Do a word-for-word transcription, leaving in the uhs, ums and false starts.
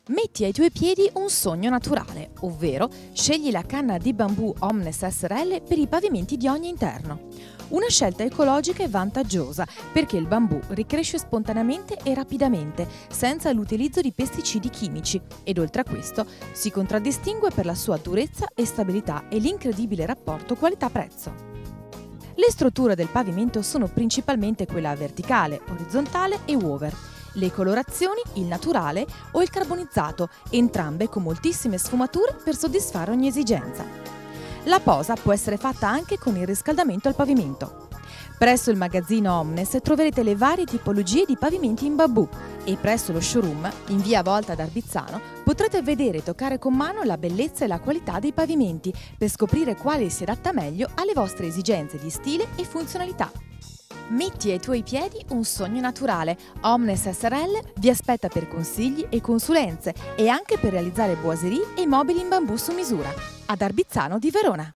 Metti ai tuoi piedi un sogno naturale, ovvero scegli la canna di bambù Omnes S R L per i pavimenti di ogni interno. Una scelta ecologica e vantaggiosa perché il bambù ricresce spontaneamente e rapidamente, senza l'utilizzo di pesticidi chimici, ed oltre a questo si contraddistingue per la sua durezza e stabilità e l'incredibile rapporto qualità-prezzo. Le strutture del pavimento sono principalmente quella verticale, orizzontale e woven. Le colorazioni, il naturale o il carbonizzato, entrambe con moltissime sfumature per soddisfare ogni esigenza. La posa può essere fatta anche con il riscaldamento al pavimento. Presso il magazzino Omnes troverete le varie tipologie di pavimenti in bambù e presso lo showroom, in via Volta ad Arbizzano, potrete vedere e toccare con mano la bellezza e la qualità dei pavimenti per scoprire quale si adatta meglio alle vostre esigenze di stile e funzionalità. Metti ai tuoi piedi un sogno naturale. Omnes S R L vi aspetta per consigli e consulenze e anche per realizzare boiserie e mobili in bambù su misura. Ad Arbizzano di Verona.